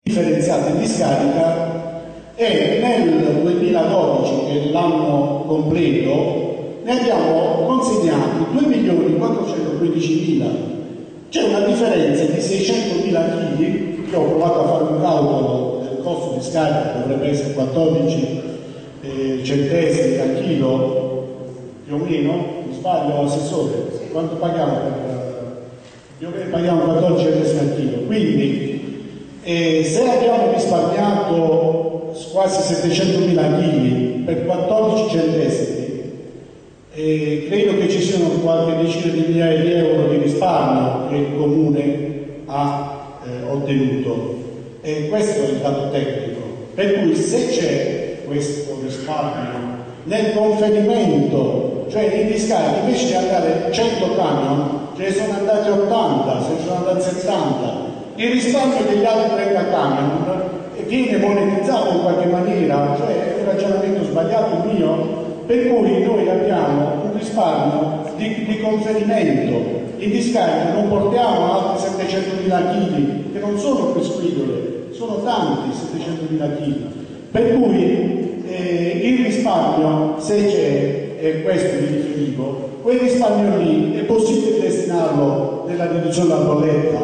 differenziata in discarica, e nel 2012, che è l'anno completo, ne abbiamo consegnati 2.415.000. C'è una differenza di 600.000 kg, che ho provato a fare un calcolo del costo di scarica, dovrebbe essere 14 centesimi al chilo, più o meno, mi sbaglio assessore? Quanto paghiamo? Più o meno paghiamo 14 centesimi al chilo, quindi se abbiamo risparmiato quasi 700.000 kg per 14 centesimi, credo che ci siano qualche decina di migliaia di euro di risparmio che il Comune ha ottenuto, e questo è il dato tecnico. Per cui se c'è questo risparmio nel conferimento, cioè in discarica, invece di andare 100 camion, ce ne sono andati 80, se ne sono andati 70, il risparmio degli altri 30 camion viene monetizzato in qualche maniera, cioè è un ragionamento sbagliato mio, per cui noi abbiamo un risparmio di conferimento. In discarica non portiamo altri 700.000 kg, che non sono quisquidole, sono tanti 700.000 kg. Per cui il risparmio, se c'è, e questo mi riferivo, quel risparmio lì è possibile destinarlo nella riduzione della bolletta.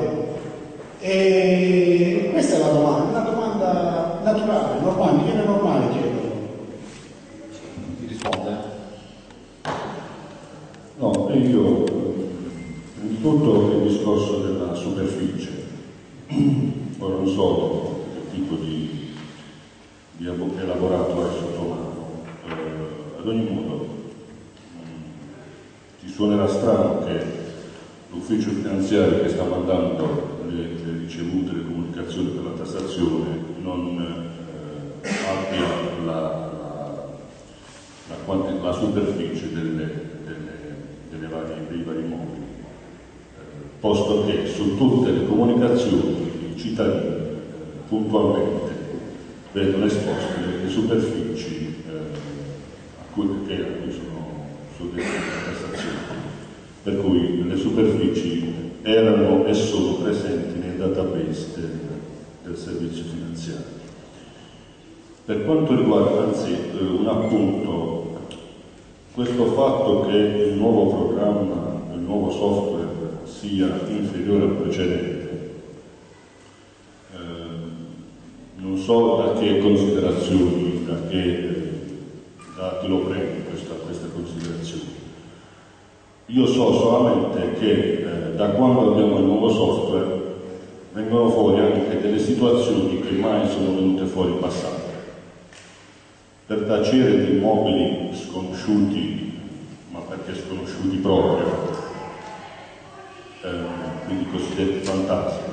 E questa è la domanda, una domanda naturale, normale, che è normale chiederlo. Ti risponde? No, io innanzitutto il discorso della superficie. Ora non so che tipo di elaborato hai sotto mano. Ad ogni modo, ti suonerà strano che l'ufficio finanziario che sta mandando le ricevute, le comunicazioni per la tassazione non abbia la superficie dei vari immobili, posto che su tutte le comunicazioni i cittadini puntualmente vedono esposte le superfici a cui sono soggette alla tassazione, per cui le superfici erano e sono presenti nei database del servizio finanziario. Per quanto riguarda, anzi, un appunto, questo fatto che il nuovo programma, il nuovo software sia inferiore al precedente, non so da che considerazioni, da che dati lo prendi questa considerazione. Io so solamente che da quando abbiamo il nuovo software vengono fuori anche delle situazioni che mai sono venute fuori in passato. Per tacere di immobili sconosciuti, ma perché sconosciuti proprio, quindi cosiddetti fantasmi,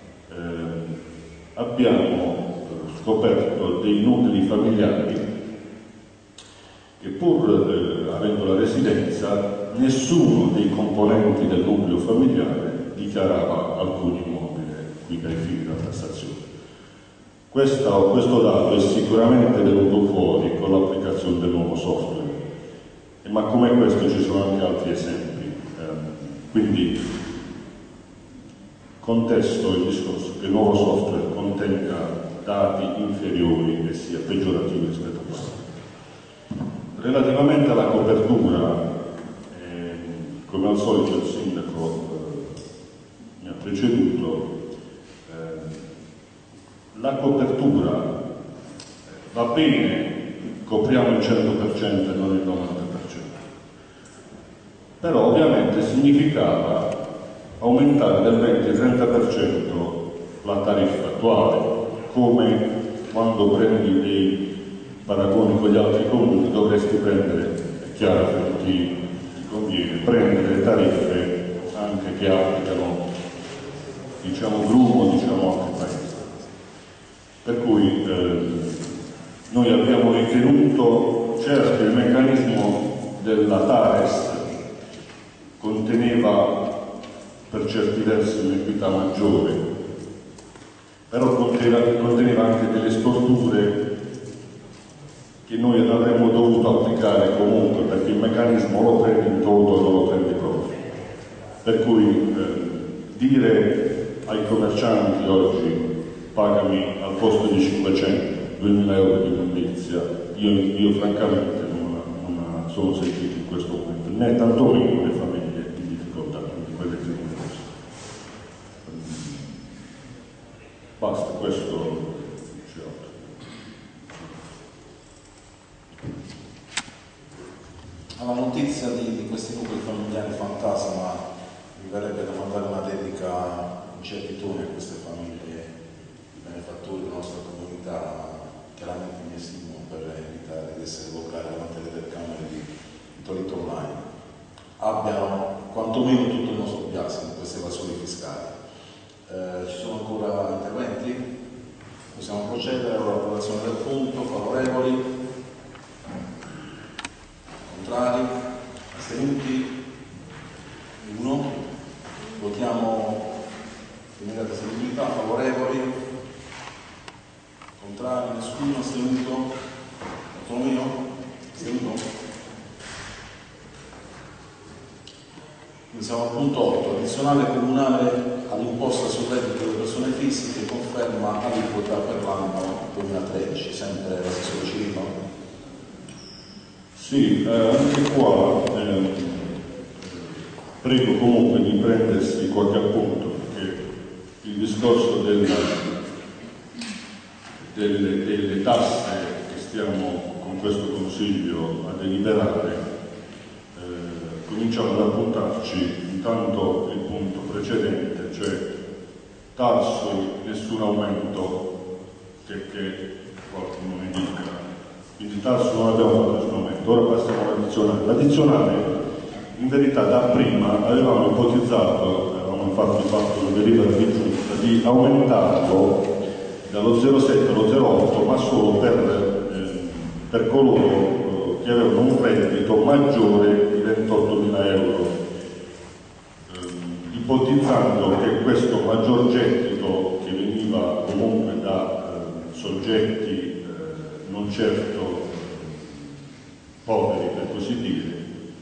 abbiamo scoperto dei nuclei familiari che pur avendo la residenza, nessuno dei componenti del nucleo familiare dichiarava alcun immobile qui dai fini della tassazione. Questo dato è sicuramente venuto fuori con l'applicazione del nuovo software, ma come questo ci sono anche altri esempi. Quindi contesto il discorso che il nuovo software contenga dati inferiori e sia peggiorativo rispetto a questo. Relativamente alla copertura, come al solito il sindaco mi ha preceduto, la copertura va bene, copriamo il 100% e non il 90%, però ovviamente significava aumentare del 20-30% la tariffa attuale, come quando prendi dei paragoni con gli altri comuni dovresti prendere, è chiaro che non ti conviene, prendere le tariffe anche che applicano, diciamo, Grumo, diciamo altri paesi. Per cui noi abbiamo ritenuto, certo il meccanismo della TARES conteneva per certi versi un'equità maggiore, però conteneva anche delle storture che noi avremmo dovuto applicare comunque, perché il meccanismo lo prendi in toto e non lo prendi proprio. Per cui dire ai commercianti oggi pagami al posto di 500 2.000 euro di immondizia, io francamente non sono sentito in questo momento, né tantomeno le famiglie in difficoltà, quindi quelle che non possono. Basta, questo c'è altro. Alla notizia di questi nuclei familiari fantasma mi verrebbe da mandare una dedica in certitudine a queste famiglie di benefattori della nostra comunità, chiaramente mi estimo per evitare di essere vocali davanti alle telecamere di Torito Online, abbiano quantomeno tutto il nostro biasimo in queste evasioni fiscali. Ci sono ancora interventi? Possiamo procedere all'approvazione del punto. Favorevoli? Contrari? Astenuti? 1. Votiamo immediata eseguibilità. Favorevoli? Contrari? Nessuno? Astenuto? Autonomio? Astenuto? Quindi siamo al punto 8. Addizionale comunale all'imposta sul reddito delle persone fisiche, conferma aliquota per l'anno 2013. Sempre l'assessore Cirillo? Sì, anche qua prego comunque di prendersi qualche appunto, perché il discorso delle tasse che stiamo con questo Consiglio a deliberare, cominciamo ad appuntarci intanto il punto precedente, cioè tasse, nessun aumento, che qualcuno mi dica, quindi tasse non abbiamo fatto nessun aumento. Ora passiamo all'addizionale. L'addizionale in verità da prima avevamo ipotizzato, avevamo infatti fatto una delibera di giunta di aumentarlo dallo 0,7 allo 0,8, ma solo per coloro che avevano un reddito maggiore di 28.000 euro, ipotizzando che questo maggior gettito, che veniva comunque da soggetti non certo poveri, per così dire,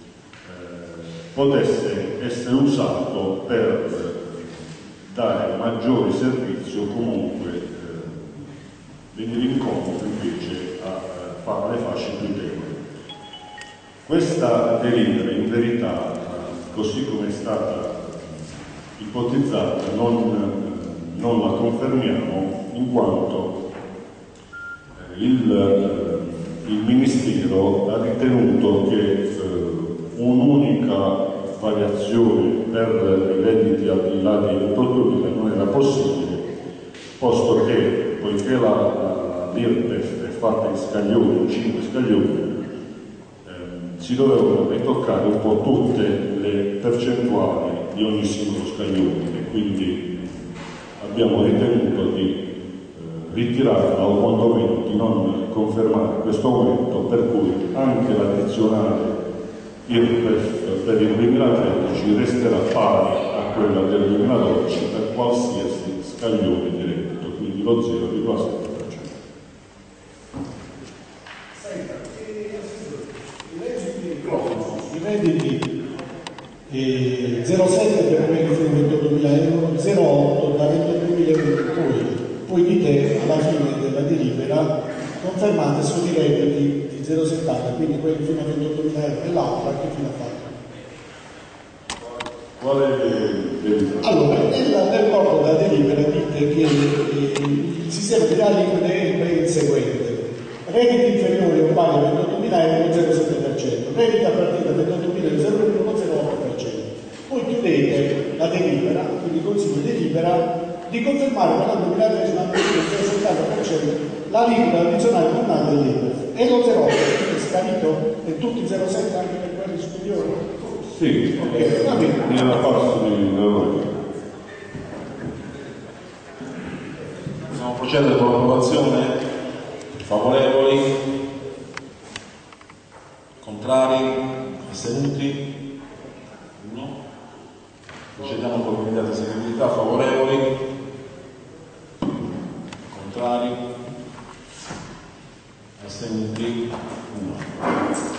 potesse essere usato per dare maggiori servizi o comunque venire incontro invece alle fasce più deboli. Questa delibera in verità, così come è stata ipotizzata, non la confermiamo, in quanto il Ministero ha ritenuto che un'unica variazione per i redditi al di là dei 28.000 non era possibile, posto che, poiché l'IRPEF è fatta in scaglioni, in 5 scaglioni, si dovevano ritoccare un po' tutte le percentuali di ogni singolo scaglione e quindi abbiamo ritenuto di ritirarla o quantomeno di non confermare questo aumento, per cui anche l'addizionale IRPEF per il 2013 resterà pari a quella del 2012 per qualsiasi scaglione di reddito, quindi lo 0,7%. I redditi 0,7 per quelli fino a 28.000 euro, 0,8 da 28.000 euro in poi dite alla fine della delibera confermate sono i redditi di 0,70, quindi quelli fino a 28.000 euro e l'altra che fino a fatto. Qual è il... Allora, nel corpo della delibera dite che il sistema di aliquote è il seguente: redditi inferiori o pari a 28.000 euro 0,7%, redditi a partire da 28.000 euro 0,8%. Poi chiudete la delibera, quindi il Consiglio delibera di confermare per l'anno 2013 il 70% l'aliquota addizionale comunale dell'IRPEF e lo 0,8 è scarito e tutti 0,7 anche per quelli superiori? Sì, ok, va bene. nella parte di lavoro. Possiamo procedere con l'approvazione? Favorevoli? Contrari? Astenuti? 1. Procediamo con l'immediata eseguibilità. Favorevoli? Contrari? Astenuti? 1.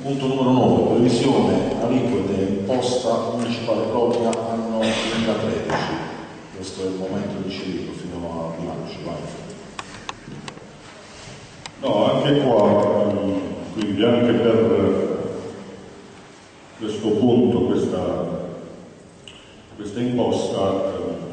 Punto numero 9, previsione aliquote imposta municipale propria anno 2013. Questo è il momento di cedere fino a bilancio. No, anche qua, quindi anche per questo punto, questa imposta,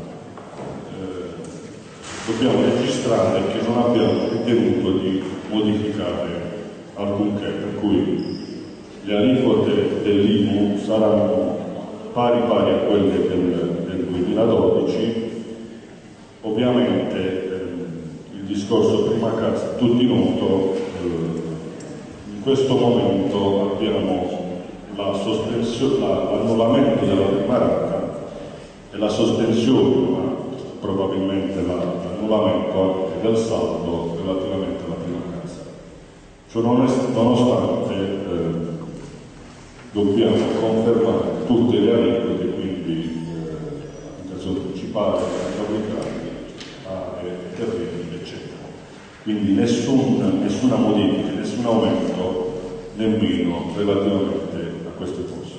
dobbiamo registrare che non abbiamo ritenuto di modificare alcunché, per cui le aliquote dell'IMU saranno pari a quelle del 2012. Ovviamente il discorso prima casa, tutti noto, in questo momento abbiamo l'annullamento della prima rata e la sospensione, ma probabilmente l'annullamento anche del saldo relativamente alla prima casa. Ciò nonostante dobbiamo confermare tutte le aliquote, quindi abitazione principale, fabbricati, aree, terreni, eccetera. Quindi nessuna modifica, nessun aumento, nemmeno relativamente a queste cose.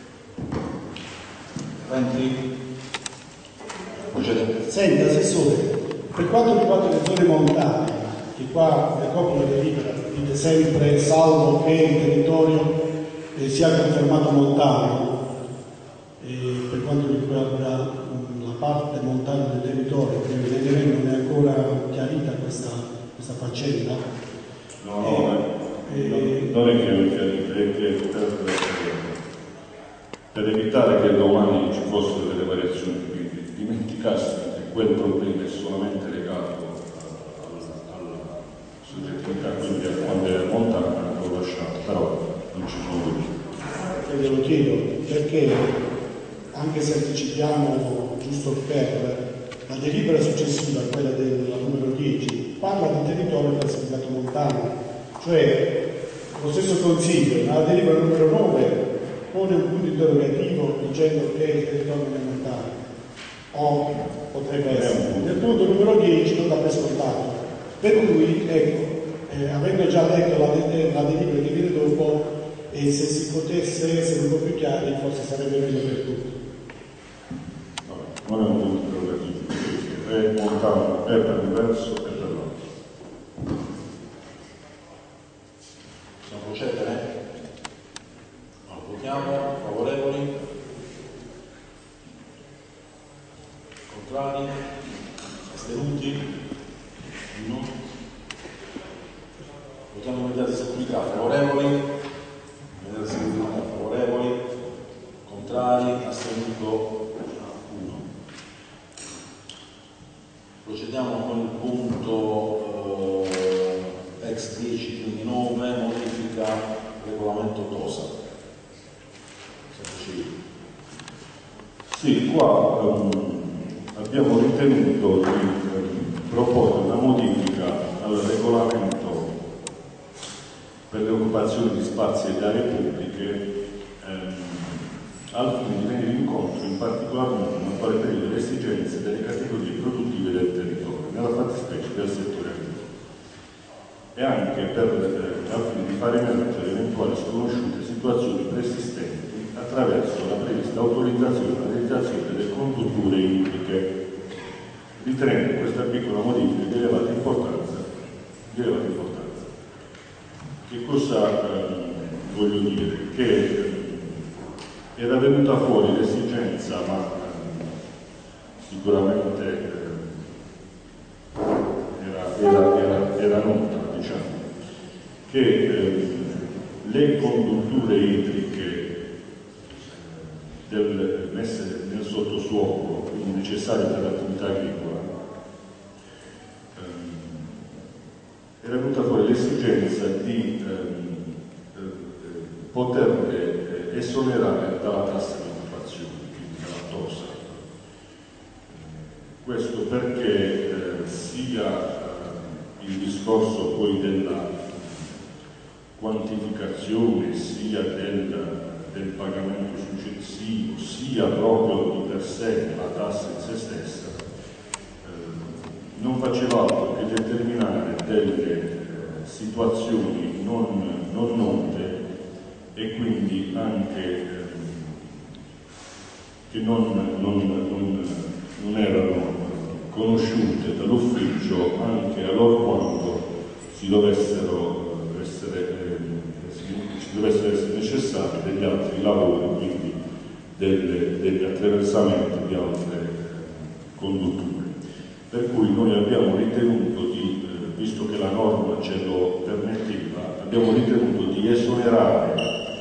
Senta, Assessore, per quanto riguarda le zone montane, che qua le coppie delibera dite sempre salvo che il territorio sia confermato montano, per quanto riguarda la parte montana del territorio, che vedremo non è ancora chiarita questa faccenda. Non è chiarita, è che per evitare che domani ci fossero delle variazioni, quindi dimenticarsi che quel problema è solamente legato alla soggettività, quindi quando è montana l'ho lasciato, però non ci sono dubbi. Glielo chiedo perché, anche se anticipiamo giusto per la delibera successiva, quella della numero 10, parla di territorio classificato montano, cioè lo stesso Consiglio nella delibera numero 9 pone un punto interrogativo dicendo che il territorio non è montano, o potrebbe essere. Nel punto numero 10 non dà per scontato, per cui ecco, avendo già letto la delibera che viene dopo, e se si potesse essere un po' più chiari forse sarebbe meglio per tutti. Non è un punto interrogativo, è montano, è per un verso e per l'altro. Possiamo procedere? Votiamo, favorevoli? Contrari? Astenuti? No? Votiamo immediata esecutività, favorevoli? Favorevoli, contrari, astenuto 1. Procediamo con il punto ex 10 quindi 9, modifica regolamento TOSA. Sì, qua abbiamo ritenuto di proporre una modifica al regolamento per le occupazioni di spazi ed aree pubbliche al fine di venire incontro in particolar modo nel quale periodo le esigenze delle categorie produttive del territorio, nella fattispecie del settore agricolo, e anche al fine di far emergere eventuali sconosciute situazioni preesistenti attraverso la prevista autorizzazione alla realizzazione delle condutture idriche, ritenendo questa piccola modifica di elevata importanza. Che cosa voglio dire? Che era venuta fuori l'esigenza, ma sicuramente era nota, diciamo, che le condutture idriche messe nel sottosuolo, quindi necessarie per l'attività agricola, era venuta fuori l'esigenza di poterle esonerare dalla tassa di occupazione, quindi dalla TOSA. Questo perché sia il discorso poi della quantificazione, sia del pagamento successivo, sia proprio di per sé la tassa in se stessa, non faceva altro che determinare delle situazioni non note e quindi anche che non erano conosciute dall'ufficio anche allorquando ci dovessero essere necessari degli altri lavori, quindi degli attraversamenti di altre condutture. Per cui noi abbiamo ritenuto visto che la norma ce lo permetteva, abbiamo ritenuto di esonerare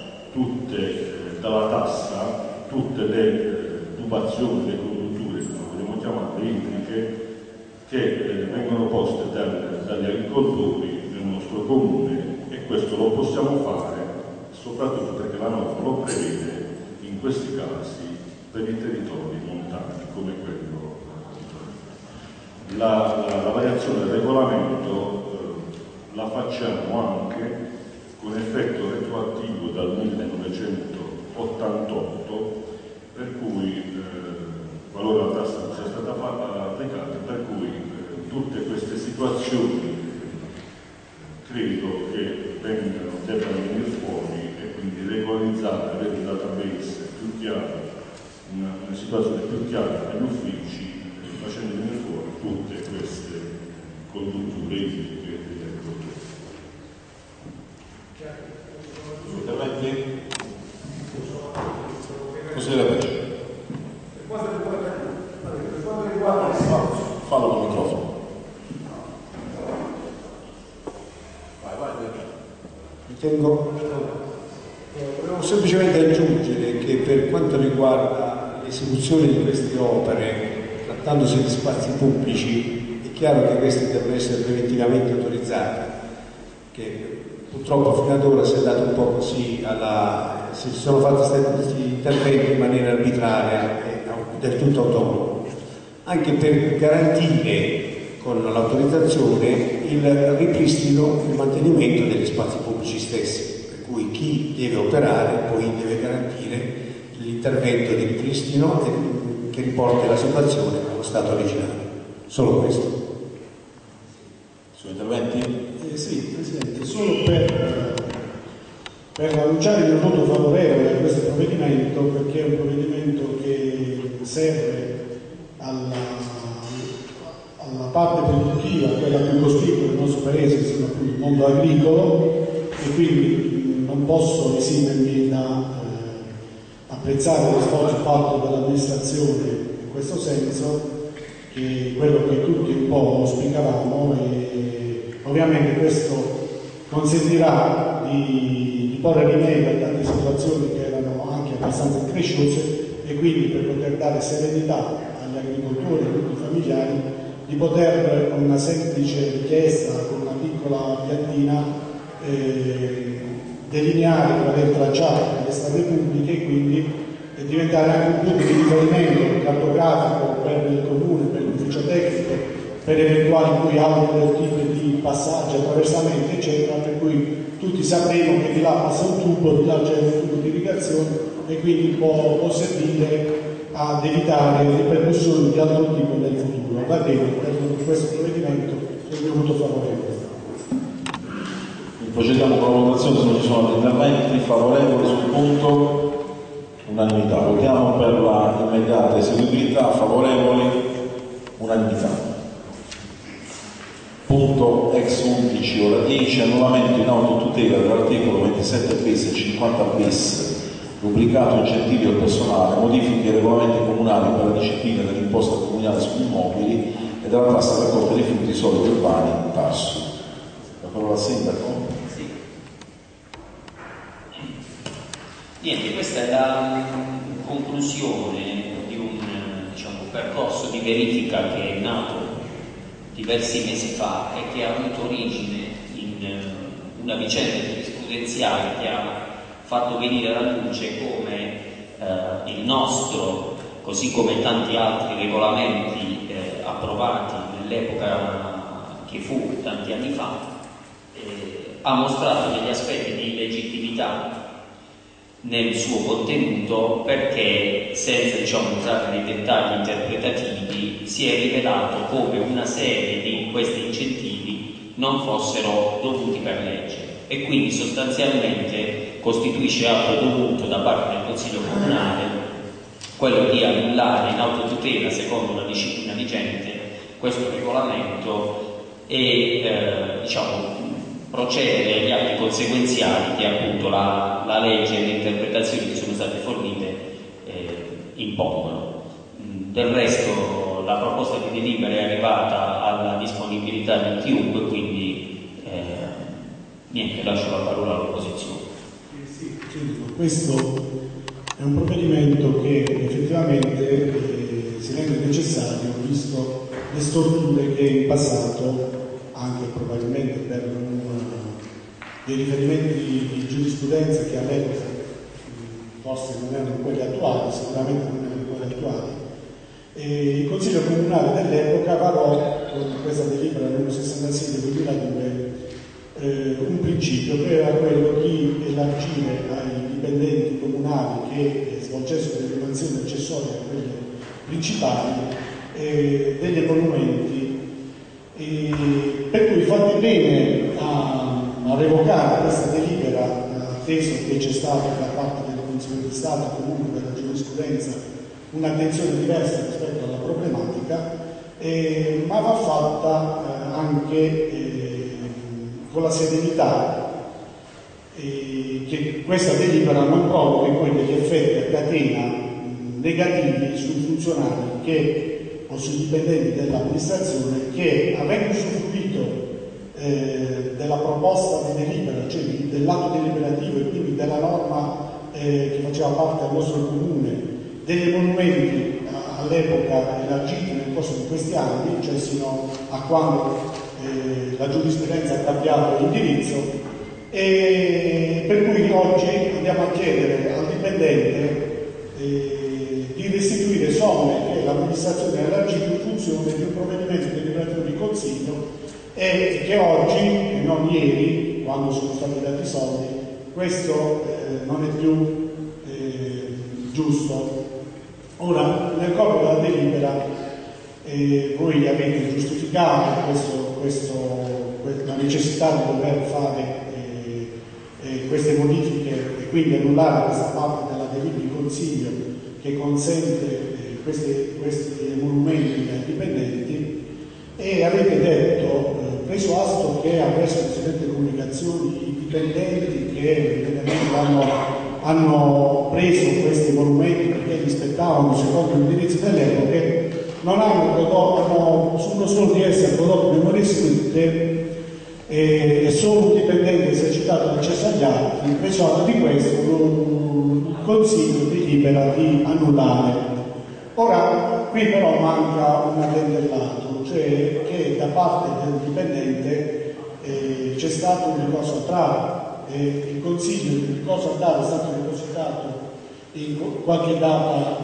dalla tassa tutte le tubazioni, le condutture, come vogliamo chiamarle, idriche, che vengono poste dagli agricoltori nel nostro comune, e questo lo possiamo fare soprattutto perché la norma lo prevede in questi casi per i territori montani come quello. La variazione del regolamento la facciamo anche con effetto retroattivo dal 1988, per cui qualora la tassa non sia stata applicata, per cui tutte queste situazioni credo che debbano venire fuori e quindi regolarizzare, avere un database più chiaro, una situazione più chiara agli uffici, facendo venire fuori tutte queste condutture idriche degli agricoltori. Interventi? Così la vedo. Fallo col microfono. Volevo semplicemente aggiungere che per quanto riguarda l'esecuzione di queste opere, trattandosi di spazi pubblici, è chiaro che questi devono essere preventivamente autorizzati, che purtroppo fino ad ora si è dato un po' così si sono fatti questi interventi in maniera arbitraria e del tutto autonomo, anche per garantire con l'autorizzazione il ripristino e il mantenimento degli spazi pubblici stessi, per cui chi deve operare poi deve garantire l'intervento di ripristino che riporti la situazione allo stato originale. Solo questo. Sono interventi? Sì, Presidente, solo per annunciare il mio voto favorevole a questo provvedimento, perché è un provvedimento che serve alla parte produttiva, quella più cospicua del nostro paese, che sono appunto il mondo agricolo, e quindi non posso esimermi da apprezzare lo sforzo fatto dall'amministrazione in questo senso, che è quello che tutti un po' auspicavamo, e ovviamente questo consentirà di porre rimedio a tante situazioni che erano anche abbastanza incresciose, e quindi per poter dare serenità agli agricoltori e a tutti i familiari di poter, con una semplice richiesta, con una piccola piantina, delineare per aver tracciato le strade pubbliche, e quindi diventare anche un punto di riferimento cartografico per il comune, per l'ufficio tecnico, per eventuali poi altri tipi di passaggi, attraversamenti, eccetera, per cui tutti sapremo che di là passa un tubo, di là c'è un tubo di irrigazione, e quindi può servire ad evitare ripercussioni di altro tipo nel futuro. Va bene, per questo provvedimento è il mio voto favorevole. Procediamo con la votazione, se non ci sono interventi favorevoli sul punto, unanimità. Votiamo per la immediata eseguibilità, favorevoli, unanimità. Punto ex 11, ora 10, annullamento in autotutela dell'articolo 27 bis e 50 bis, rubricato incentivi al personale, modifiche ai regolamenti comunali per la disciplina dell'imposta comunale sugli immobili e della tassa raccolta rifiuti solidi urbani, TARSU. La parola al Sindaco. Niente, questa è la conclusione di un percorso di verifica che è nato diversi mesi fa e che ha avuto origine in una vicenda giurisprudenziale che ha fatto venire alla luce come il nostro, così come tanti altri regolamenti approvati nell'epoca che fu tanti anni fa, ha mostrato degli aspetti di illegittimità nel suo contenuto, perché senza usare dei dettagli interpretativi si è rivelato come una serie di questi incentivi non fossero dovuti per legge, e quindi sostanzialmente costituisce atto dovuto da parte del Consiglio Comunale quello di annullare in autotutela, secondo una disciplina vigente, questo regolamento e procedere agli atti conseguenziali che appunto la legge e le interpretazioni che sono state fornite impongono. Del resto la proposta di delibera è arrivata alla disponibilità di chiunque, quindi niente, lascio la parola all'opposizione. Sì, questo è un provvedimento che effettivamente si rende necessario, visto le storture che in passato, anche probabilmente per dei riferimenti di giurisprudenza che all'epoca forse non erano quelli attuali, sicuramente non erano quelli attuali, il Consiglio Comunale dell'epoca varò con questa delibera numero 66 del 2002 un principio che era quello di elargire ai dipendenti comunali che svolgessero delle mansioni accessorie a quelle principali degli emolumenti, per cui fate bene a revocare questa delibera, atteso che c'è stata da parte del Consiglio di Stato, comunque della giurisprudenza, un'attenzione diversa rispetto alla problematica, ma va fatta anche con la serenità che questa delibera non provochi poi degli effetti a catena negativi sui funzionari o sui dipendenti dell'amministrazione che, avendo usufruito della proposta di delibera, cioè dell'atto deliberativo e quindi della norma che faceva parte del nostro comune, degli emolumenti all'epoca elargiti nel corso di questi anni, cioè sino a quando la giurisprudenza ha cambiato l'indirizzo, e per cui oggi andiamo a chiedere al dipendente di restituire somme che l'amministrazione ha elargito in funzione di un provvedimento deliberativo di consiglio e che oggi, e non ieri, quando sono stati dati i soldi, questo non è più giusto. Ora, nel corpo della delibera voi avete giustificato la necessità di dover fare queste modifiche e quindi annullare questa parte della delibera di consiglio che consente questi emolumenti ai dipendenti, e avete detto, preso atto che attraverso le seguenti comunicazioni i dipendenti che hanno preso questi emolumenti perché rispettavano secondo l'indirizzo dell'epoca, non hanno prodotto, uno solo di essi ha prodotto memorie scritte e solo un dipendente esercitato l'accesso agli atti, preso atto di questo il Consiglio delibera di annullare. Ora, qui però manca un addentellato, cioè che da parte del dipendente c'è stato un ricorso a TAR. Il Consiglio del ricorso a TAR è stato depositato in qualche data,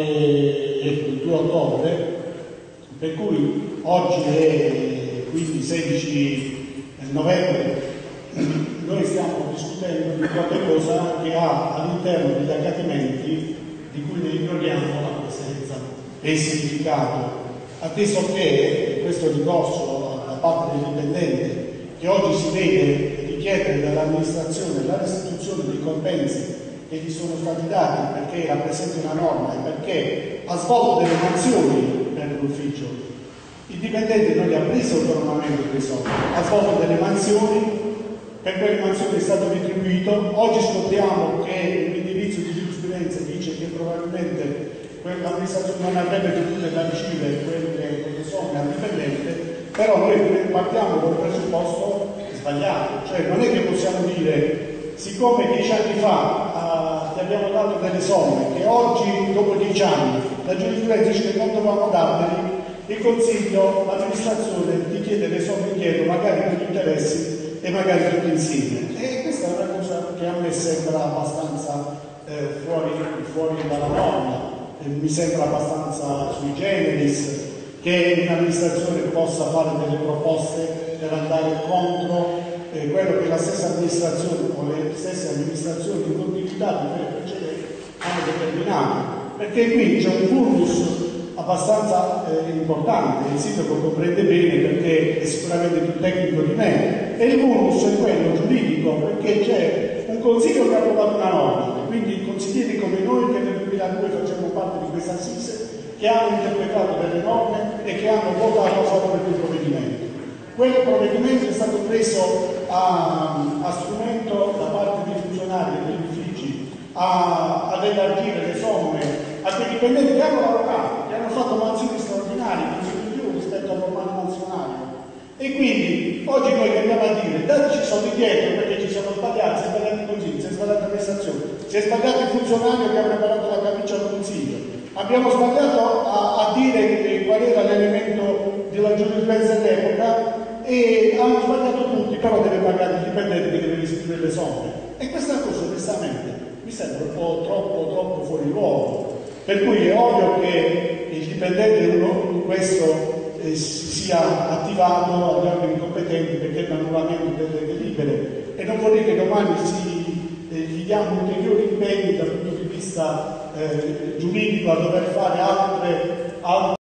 il 2 ottobre, per cui oggi è quindi 16 novembre, noi stiamo discutendo di qualche cosa che ha all'interno degli accadimenti di cui ne ignoriamo la presenza e il significato, atteso che questo ricorso da parte del dipendente, che oggi si vede richiedere dall'amministrazione la restituzione dei compensi che gli sono stati dati perché rappresenta una norma e perché ha svolto delle mansioni per l'ufficio, il dipendente non li ha presi autonomamente quei soldi, ha svolto delle mansioni, per quelle mansioni è stato retribuito. Oggi scopriamo che l'indirizzo di giurisprudenza dice che probabilmente l'amministrazione non avrebbe dovuto elargire quelle somme al dipendente, però noi partiamo da un presupposto sbagliato, cioè non è che possiamo dire, siccome 10 anni fa ti abbiamo dato delle somme che oggi, dopo 10 anni, la giurisprudenza dice che non dovevamo darteli, il Consiglio, l'amministrazione ti chiede le somme indietro, magari con gli interessi e magari tutti insieme. E questa è una cosa che a me sembra abbastanza fuori dalla norma, mi sembra abbastanza sui generis che un'amministrazione possa fare delle proposte per andare contro quello che la stessa amministrazione o le stesse amministrazioni in continuità di quelle precedenti hanno determinato, perché qui c'è un vulnus abbastanza importante, il sindaco comprende bene perché è sicuramente più tecnico di me, e il vulnus è quello giuridico, perché c'è un un consiglio che ha approvato una norma, quindi consiglieri come noi che nel 2002 facciamo parte di questa assise, che hanno interpretato delle norme e che hanno votato a favore del provvedimento. Quel provvedimento è stato preso a strumento da parte dei funzionari e degli uffici ad elargire le somme a quei dipendenti che hanno lavorato, che hanno fatto mansioni straordinarie, in più rispetto al normale mansionario. E quindi oggi noi che andiamo a dire dateci soldi dietro perché ci siamo sbagliati, si è sbagliato il consiglio, si è sbagliata la prestazione, si è sbagliato il funzionario che ha preparato la camicia al consiglio, abbiamo sbagliato a dire qual era l'elemento della giurisprudenza dell'epoca e hanno sbagliato tutti, però deve pagare il dipendente che deve restituire le somme. E questa cosa onestamente mi sembra un po' troppo fuori luogo. Per cui è ovvio che il dipendente questo sia attivato agli organi competenti perché il annullamento delle delibere e non vuol dire che domani gli diamo ulteriori impegni dal punto di vista giuridico a dover fare altre